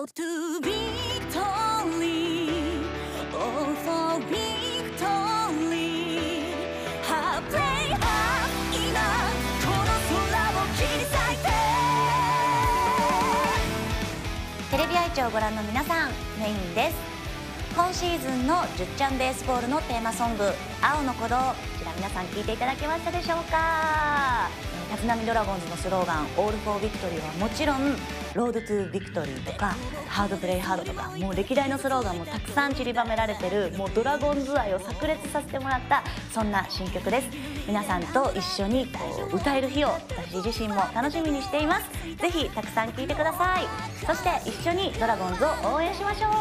Road to victory, all for victory. Play hard 今この空を切り裂いて。テレビ愛知をご覧の皆さん、メインです。今シーズンの10ちゃんベースボールのテーマソング「青の鼓動」、こちら皆さん聞いていただけましたでしょうか。立浪ドラゴンズのスローガン「オールフォービクトリー」はもちろん「ロードトゥビクトリー」とか「ハードプレイハード」とか、もう歴代のスローガンもたくさん散りばめられてる、もうドラゴンズ愛を炸裂させてもらったそんな新曲です。皆さんと一緒に歌える日を私自身も楽しみにしています。ぜひたくさん聴いてください。そして一緒にドラゴンズを応援しましょう。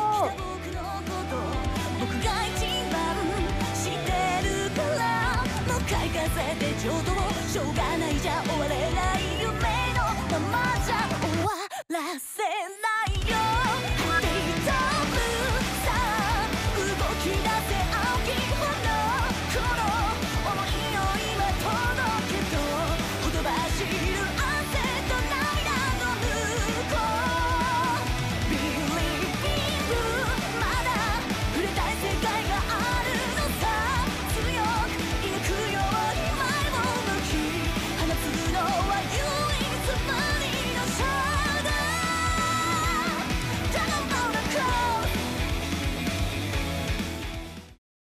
僕が一番知ってるから、向かい風で上等、しょうがないじゃ終われない夢のままじゃ終わらせないよ。